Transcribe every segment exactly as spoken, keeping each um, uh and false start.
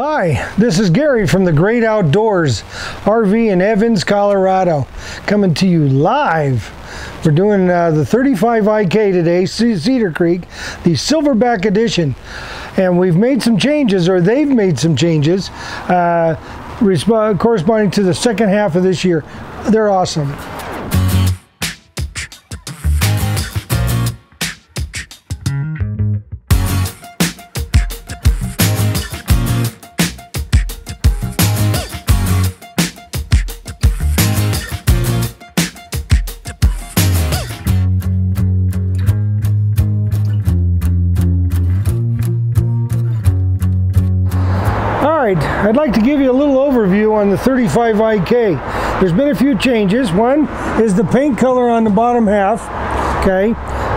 Hi, this is Gary from the Great Outdoors R V in Evans, Colorado, coming to you live. We're doing uh, the thirty-five I K today, Cedar Creek, the Silverback edition, and we've made some changes, or they've made some changes, uh, corresponding to the second half of this year. They're awesome. I'd like to give you a little overview on the thirty-five I K. There's been a few changes. One is the paint color on the bottom half. Okay,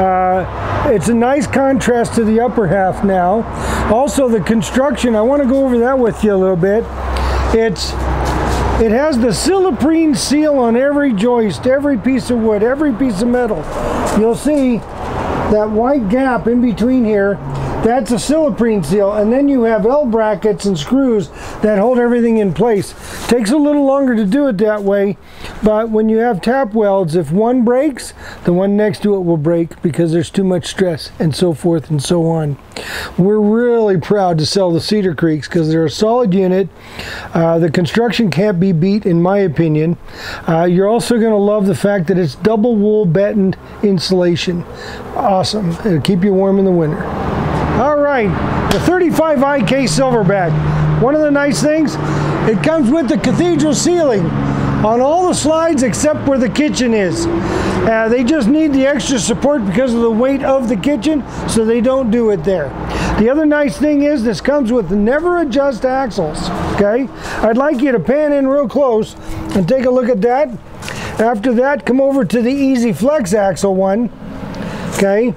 uh, it's a nice contrast to the upper half now. Also, the construction, I want to go over that with you a little bit. It's it has the Silverback seal on every joist, every piece of wood, every piece of metal. You'll see that white gap in between here. That's a Silverback seal, and then you have L brackets and screws that hold everything in place. Takes a little longer to do it that way, but when you have tap welds, if one breaks, the one next to it will break because there's too much stress, and so forth and so on. We're really proud to sell the Cedar Creeks because they're a solid unit. Uh, the construction can't be beat, in my opinion. Uh, you're also going to love the fact that it's double wool battened insulation. Awesome. It'll keep you warm in the winter. All right, the thirty-five I K Silverback. One of the nice things, it comes with the cathedral ceiling on all the slides except where the kitchen is. Uh, they just need the extra support because of the weight of the kitchen, so they don't do it there. The other nice thing is this comes with never adjust axles, okay? I'd like you to pan in real close and take a look at that. After that, come over to the Easy Flex axle one, okay?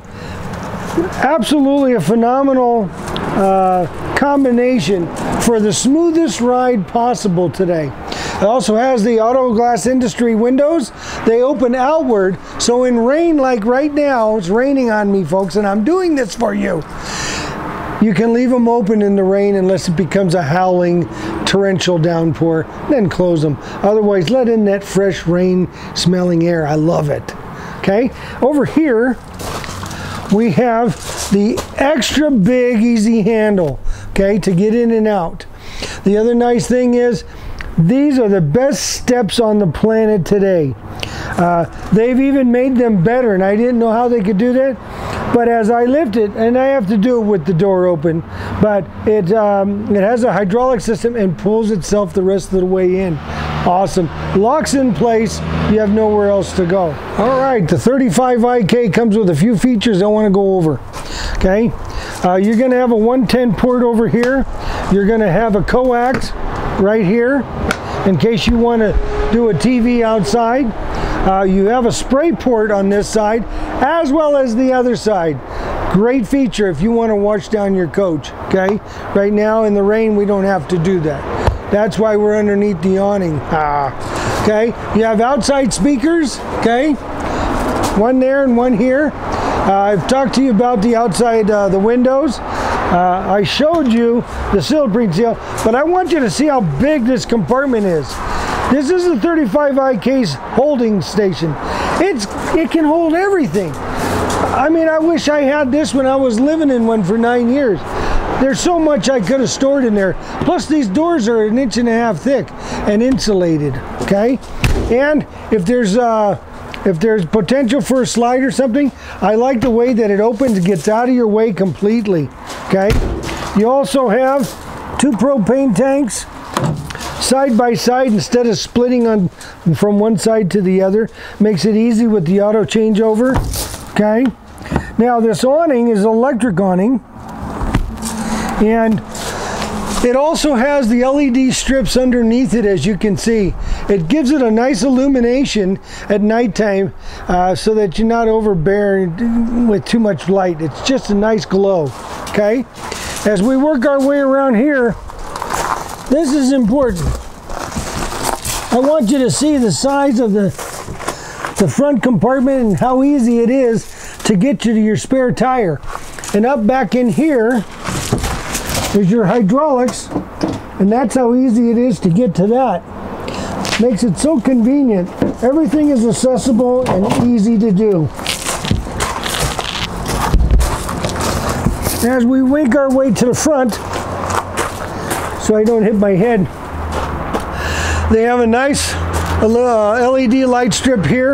Absolutely a phenomenal uh, combination for the smoothest ride possible today. It also has the auto glass industry windows. They open outward, so in rain like right now, it's raining on me folks, and I'm doing this for you. You can leave them open in the rain unless it becomes a howling torrential downpour, then close them. Otherwise, let in that fresh rain smelling air. I love it. Okay, over here we have the extra big easy handle, okay, to get in and out. The other nice thing is these are the best steps on the planet today. Uh, they've even made them better, and I didn't know how they could do that, but as I lift it, and I have to do it with the door open, but it um, it has a hydraulic system and pulls itself the rest of the way in. Awesome. Locks in place, you have nowhere else to go. All right, the thirty-five I K comes with a few features I want to go over. Okay, uh, you're going to have a one ten port over here. You're going to have a coax right here in case you want to do a T V outside. Uh, you have a spray port on this side as well as the other side. Great feature if you want to wash down your coach. Okay, right now in the rain we don't have to do that. That's why we're underneath the awning. Ah, okay, you have outside speakers, okay? One there and one here. Uh, I've talked to you about the outside, uh, the windows. Uh, I showed you the Silverback seal, but I want you to see how big this compartment is. This is the thirty-five I K's holding station. It's, it can hold everything. I mean, I wish I had this when I was living in one for nine years. There's so much I could have stored in there. Plus these doors are an inch and a half thick and insulated, okay? And if there's uh, if there's potential for a slide or something, I like the way that it opens and gets out of your way completely, okay? You also have two propane tanks side by side instead of splitting on from one side to the other. Makes it easy with the auto changeover, okay? Now this awning is electric awning. And it also has the L E D strips underneath it, as you can see. It gives it a nice illumination at nighttime uh, so that you're not overbearing with too much light. It's just a nice glow, okay? As we work our way around here, this is important. I want you to see the size of the, the front compartment and how easy it is to get you to your spare tire. And up back in here, is your hydraulics And that's how easy it is to get to that. Makes it so convenient. Everything is accessible and easy to do. As we make our way to the front, so I don't hit my head, they have a nice uh, L E D light strip here.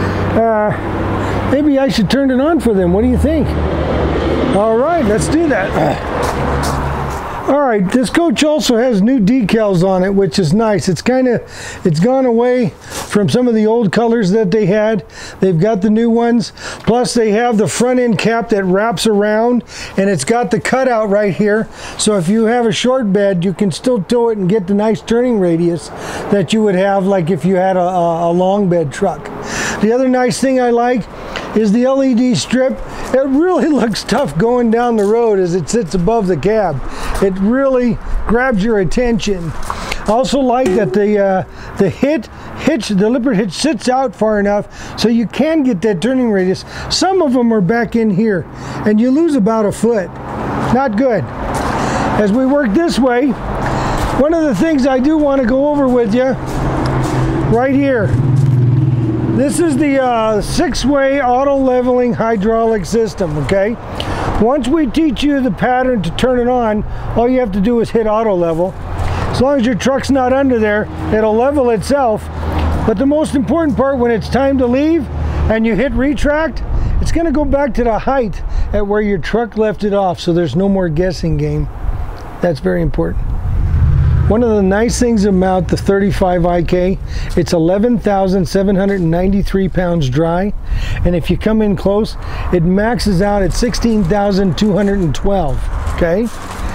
Uh, maybe I should turn it on for them. What do you think? All right, let's do that. All right, this coach also has new decals on it, which is nice. It's kind of, it's gone away from some of the old colors that they had. They've got the new ones. Plus they have the front end cap that wraps around, and it's got the cutout right here. So if you have a short bed, you can still tow it and get the nice turning radius that you would have like if you had a, a long bed truck. The other nice thing I like is the L E D strip. It really looks tough going down the road as it sits above the cab. It really grabs your attention. I also like that the uh, the hit, hitch, the lipper hitch sits out far enough so you can get that turning radius. Some of them are back in here and you lose about a foot. Not good. As we work this way, one of the things I do want to go over with you right here. This is the uh, six-way auto leveling hydraulic system, okay? Once we teach you the pattern to turn it on, all you have to do is hit auto level. As long as your truck's not under there, it'll level itself. But the most important part, when it's time to leave and you hit retract, it's gonna go back to the height at where your truck left it off, so there's no more guessing game. That's very important. One of the nice things about the thirty-five I K, it's eleven thousand seven hundred ninety-three pounds dry, and if you come in close, it maxes out at sixteen thousand two hundred twelve, okay?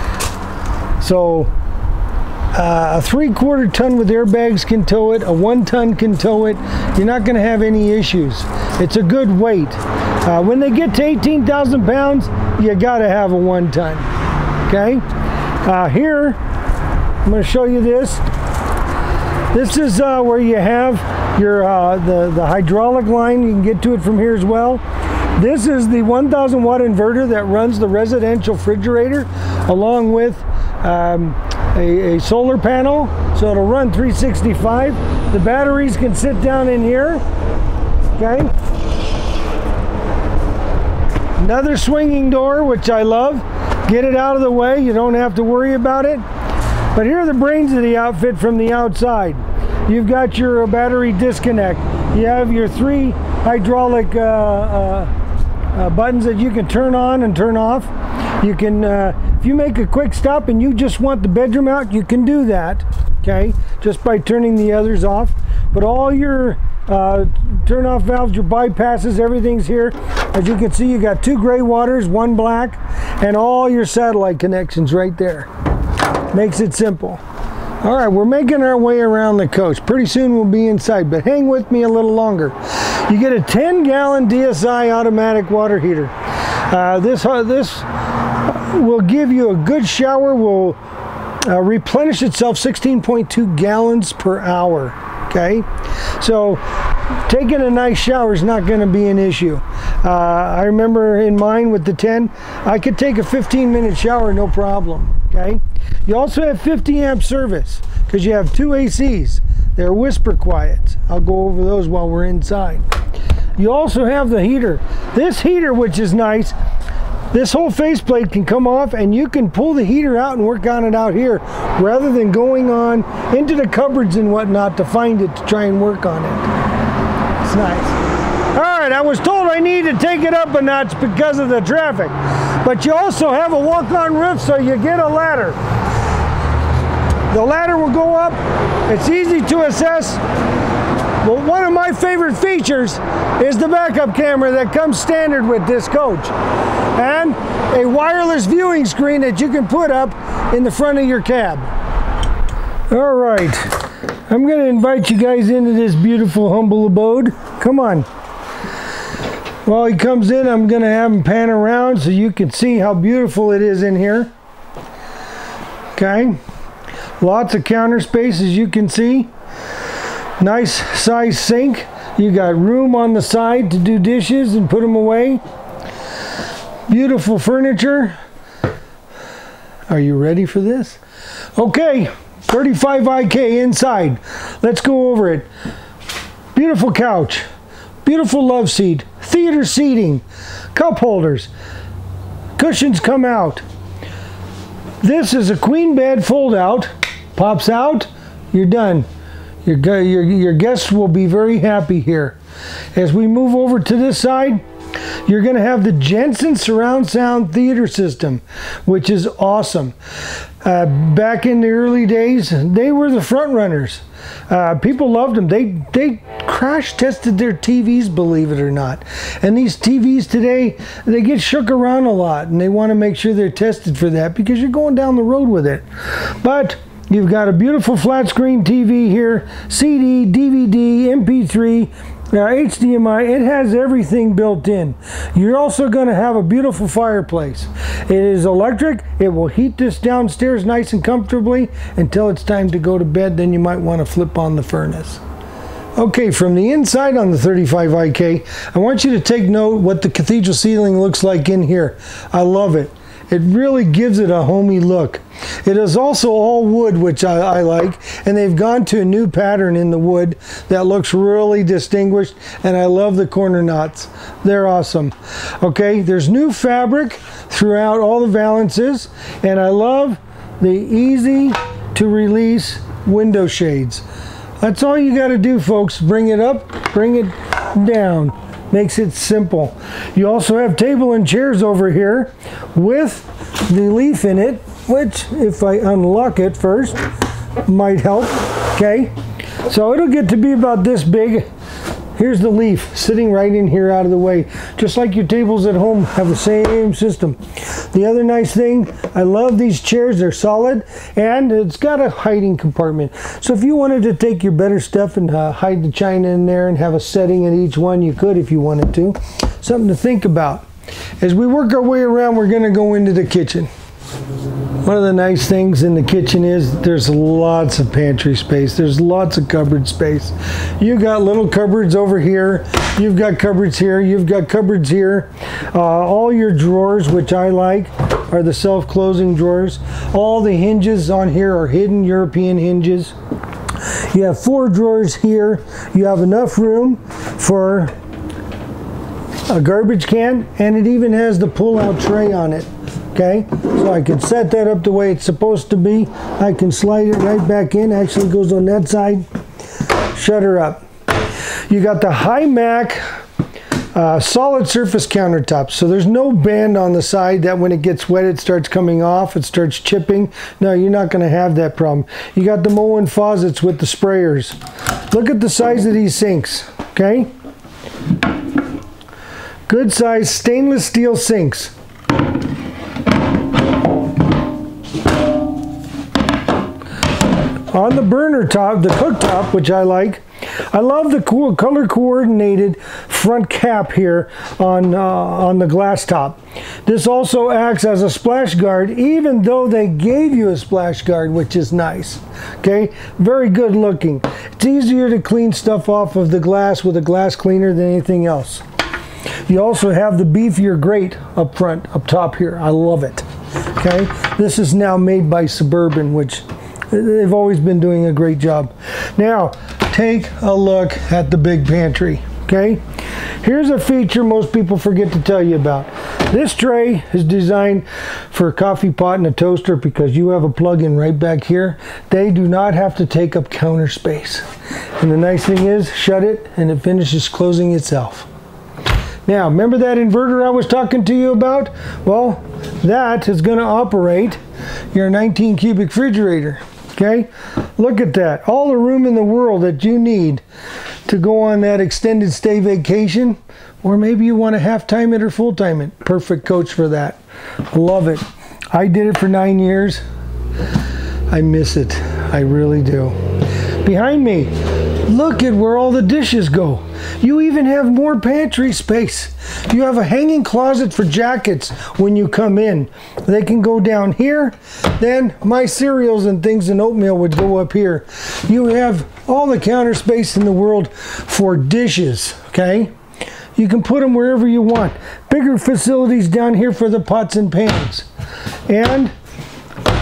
So uh, a three-quarter ton with airbags can tow it, a one ton can tow it. You're not gonna have any issues. It's a good weight. Uh, when they get to eighteen thousand pounds, you gotta have a one ton, okay? Uh, here, I'm going to show you this. This is uh, where you have your uh, the, the hydraulic line. You can get to it from here as well. This is the one thousand watt inverter that runs the residential refrigerator along with um, a, a solar panel. So it'll run three sixty-five. The batteries can sit down in here. Okay. Another swinging door, which I love. Get it out of the way. You don't have to worry about it. But here are the brains of the outfit from the outside. You've got your battery disconnect. You have your three hydraulic uh, uh, uh, buttons that you can turn on and turn off. You can, uh, if you make a quick stop and you just want the bedroom out, you can do that, okay, just by turning the others off. But all your uh, turn off valves, your bypasses, everything's here. As you can see, you got two gray waters, one black, and all your satellite connections right there. Makes it simple. All right, we're making our way around the coach. Pretty soon we'll be inside, but hang with me a little longer. You get a ten gallon D S I automatic water heater. Uh, this, uh, this will give you a good shower, will uh, replenish itself sixteen point two gallons per hour, okay? So taking a nice shower is not gonna be an issue. Uh, I remember in mine with the ten, I could take a fifteen minute shower, no problem, okay? You also have fifty amp service because you have two A Cs. They're whisper quiets. I'll go over those while we're inside. You also have the heater. This heater, which is nice, this whole faceplate can come off and you can pull the heater out and work on it out here rather than going on into the cupboards and whatnot to find it to try and work on it. It's nice. All right, I was told I need to take it up a notch because of the traffic, but you also have a walk-on roof, so you get a ladder. The ladder will go up. It's easy to assess. But one of my favorite features is the backup camera that comes standard with this coach, and a wireless viewing screen that you can put up in the front of your cab. All right, I'm going to invite you guys into this beautiful, humble abode. Come on. While he comes in, I'm going to have him pan around so you can see how beautiful it is in here. Okay. Lots of counter space, as you can see. Nice size sink. You got room on the side to do dishes and put them away. Beautiful furniture. Are you ready for this? Okay, thirty-five I K inside. Let's go over it. Beautiful couch, beautiful love seat, theater seating, cup holders, cushions come out. This is a queen bed fold out, pops out, you're done. Your, your, your guests will be very happy here. As we move over to this side, you're going to have the Jensen surround sound theater system, which is awesome. Uh, back in the early days, they were the front runners. Uh, people loved them. They, they crash tested their T Vs, believe it or not. And these T Vs today, they get shook around a lot, and they want to make sure they're tested for that because you're going down the road with it. But you've got a beautiful flat screen T V here, C D, D V D, M P three, uh, H D M I. It has everything built in. You're also going to have a beautiful fireplace. It is electric. It will heat this downstairs nice and comfortably until it's time to go to bed. Then you might want to flip on the furnace. Okay, from the inside on the thirty-five I K, I want you to take note what the cathedral ceiling looks like in here. I love it. It really gives it a homey look. It is also all wood, which I, I like, and they've gone to a new pattern in the wood that looks really distinguished, and I love the corner knots. They're awesome. Okay, there's new fabric throughout all the valances, and I love the easy to release window shades. That's all you got to do, folks. Bring it up, bring it down. Makes it simple. You also have table and chairs over here with the leaf in it, which if I unlock it first might help. Okay, so it'll get to be about this big. Here's the leaf sitting right in here out of the way, just like your tables at home have the same system. The other nice thing, I love these chairs. They're solid, and it's got a hiding compartment. So if you wanted to take your better stuff and uh, hide the china in there and have a setting in each one, you could if you wanted to. Something to think about. As we work our way around, we're going to go into the kitchen. One of the nice things in the kitchen is there's lots of pantry space. There's lots of cupboard space. You've got little cupboards over here. You've got cupboards here. You've got cupboards here. Uh, all your drawers, which I like, are the self-closing drawers. All the hinges on here are hidden European hinges. You have four drawers here. You have enough room for a garbage can, and it even has the pull-out tray on it. Okay, so I can set that up the way it's supposed to be. I can slide it right back in. Actually goes on that side. Shut her up. You got the high Mac uh, solid surface countertops. So there's no band on the side that when it gets wet it starts coming off, it starts chipping. No, you're not going to have that problem. You got the Moen faucets with the sprayers. Look at the size of these sinks. Okay, good size stainless steel sinks. On the burner top, the cooktop, which I like, I love the cool color coordinated front cap here on, uh, on the glass top. This also acts as a splash guard, even though they gave you a splash guard, which is nice. Okay, very good looking. It's easier to clean stuff off of the glass with a glass cleaner than anything else. You also have the beefier grate up front, up top here. I love it. Okay, this is now made by Suburban, which they've always been doing a great job. Now, take a look at the big pantry. Okay, here's a feature most people forget to tell you about. This tray is designed for a coffee pot and a toaster because you have a plug-in right back here. They do not have to take up counter space. And the nice thing is, shut it and it finishes closing itself. Now, remember that inverter I was talking to you about? Well, that is going to operate your nineteen cubic refrigerator. Okay, look at that. All the room in the world that you need to go on that extended stay vacation, or maybe you want to half time it or full time it. Perfect coach for that. I love it. I did it for nine years. I miss it. I really do. Behind me, look at where all the dishes go. You even have more pantry space. You have a hanging closet for jackets when you come in. They can go down here. Then my cereals and things and oatmeal would go up here. You have all the counter space in the world for dishes, okay? You can put them wherever you want. Bigger facilities down here for the pots and pans. And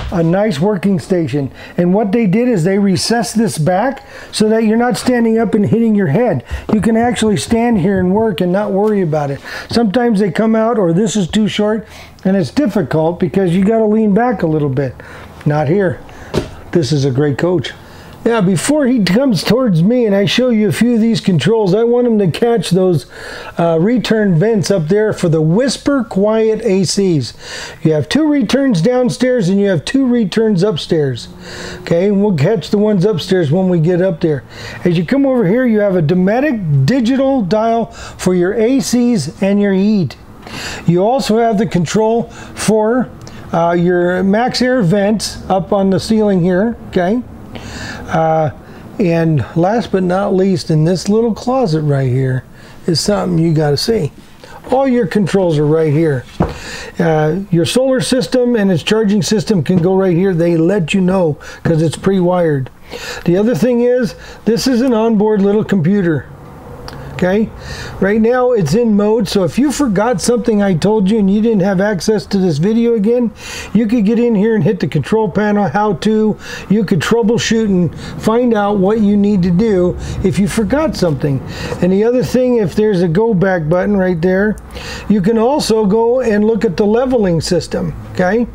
a nice working station. And what they did is they recessed this back so that you're not standing up and hitting your head. You can actually stand here and work and not worry about it. Sometimes they come out, or this is too short, and it's difficult because you got to lean back a little bit. Not here. This is a great coach. Now, before he comes towards me and I show you a few of these controls, I want him to catch those uh, return vents up there for the Whisper Quiet A Cs. You have two returns downstairs and you have two returns upstairs. Okay, and we'll catch the ones upstairs when we get up there. As you come over here, you have a Dometic digital dial for your A Cs and your heat. You also have the control for uh, your max air vents up on the ceiling here, okay? Uh, and last but not least, in this little closet right here is something you got to see. All your controls are right here. Uh, your solar system and its charging system can go right here. They let you know because it's pre-wired. The other thing is, this is an onboard little computer. Okay, right now it's in mode, so if you forgot something I told you and you didn't have access to this video again, you could get in here and hit the control panel, how to, you could troubleshoot and find out what you need to do if you forgot something. And the other thing, if there's a go back button right there, you can also go and look at the leveling system, okay?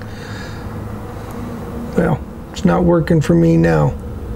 Well, it's not working for me now,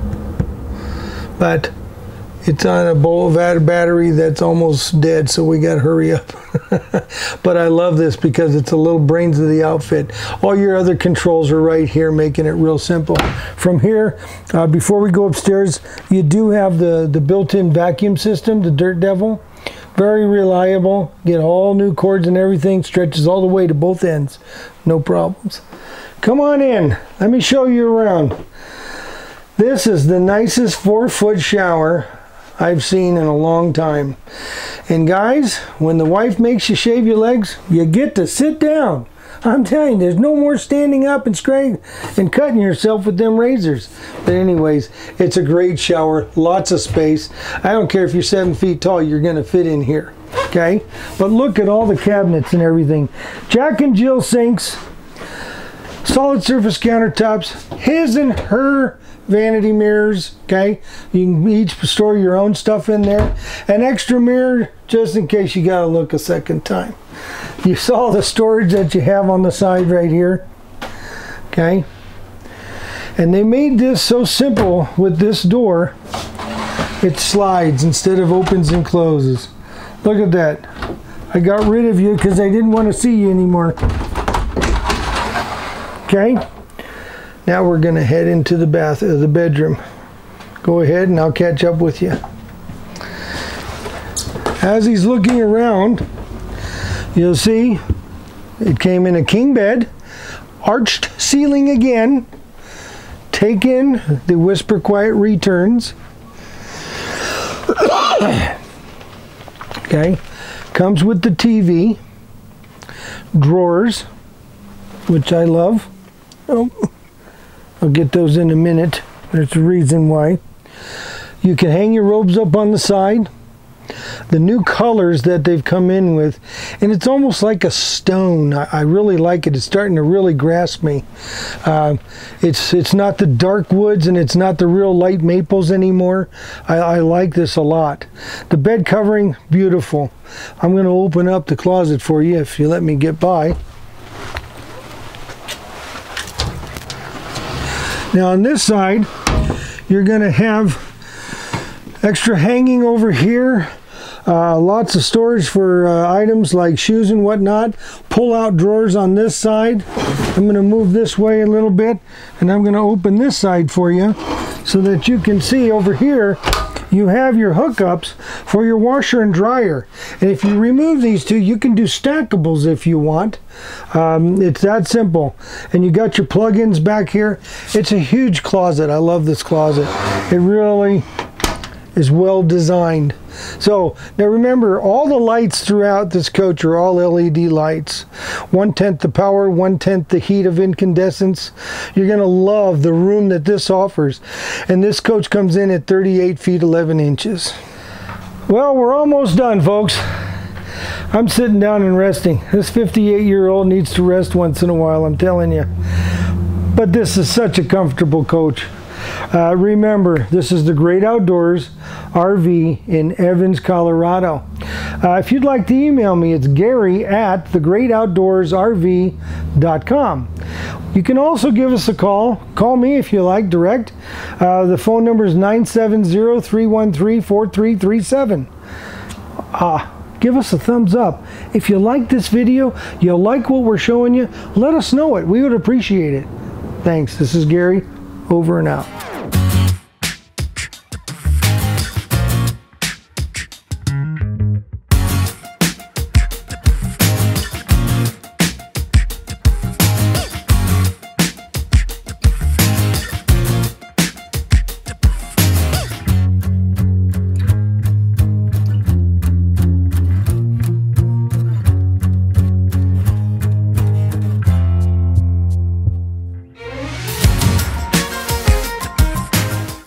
but it's on a bowl battery that's almost dead, so we got to hurry up. But I love this because it's a little brains of the outfit. All your other controls are right here, making it real simple. From here, uh, before we go upstairs, you do have the, the built-in vacuum system, the Dirt Devil. Very reliable. Get all new cords and everything. Stretches all the way to both ends. No problems. Come on in. Let me show you around. This is the nicest four-foot shower I've seen in a long time. And guys, when the wife makes you shave your legs, you get to sit down. I'm telling you, there's no more standing up and scraping and cutting yourself with them razors. But anyways, it's a great shower, lots of space. I don't care if you're seven feet tall, you're gonna fit in here, okay? But look at all the cabinets and everything. Jack and Jill sinks, solid surface countertops, his and her vanity mirrors, okay? You can each store your own stuff in there. An extra mirror just in case you gotta look a second time. You saw the storage that you have on the side right here, okay? And they made this so simple with this door, it slides instead of opens and closes. Look at that. I got rid of you because I didn't want to see you anymore. Okay? Now we're going to head into the bath, uh, the bedroom. Go ahead and I'll catch up with you. As he's looking around, you'll see it came in a king bed, arched ceiling again, take in the Whisper Quiet returns. Okay, comes with the T V, drawers, which I love. Oh. I'll get those in a minute. There's a reason why. You can hang your robes up on the side. The new colors that they've come in with, and it's almost like a stone. I, I really like it. It's starting to really grasp me. Uh, it's it's not the dark woods and it's not the real light maples anymore. I, I like this a lot. The bed covering, beautiful. I'm going to open up the closet for you if you let me get by. Now on this side, you're going to have extra hanging over here. Uh, lots of storage for uh, items like shoes and whatnot. Pull out drawers on this side. I'm going to move this way a little bit and I'm going to open this side for you so that you can see over here you have your hookups for your washer and dryer. And if you remove these two, you can do stackables if you want. Um, it's that simple. And you got your plug-ins back here. It's a huge closet. I love this closet. It really is well designed. So now remember, all the lights throughout this coach are all L E D lights. One-tenth the power, one-tenth the heat of incandescence. You're going to love the room that this offers. And this coach comes in at thirty-eight feet eleven inches. Well, we're almost done, folks. I'm sitting down and resting. This fifty-eight year old needs to rest once in a while, I'm telling you. but this is such a comfortable coach. Uh, remember, this is the Great Outdoors R V in Evans, Colorado. Uh, if you'd like to email me, it's Gary at the great outdoors R V dot com. You can also give us a call. Call me if you like, direct. Uh, the phone number is nine seven zero, three one three, four three three seven. Uh, give us a thumbs up. If you like this video, you like what we're showing you, let us know it. We would appreciate it. Thanks. This is Gary. Over and out.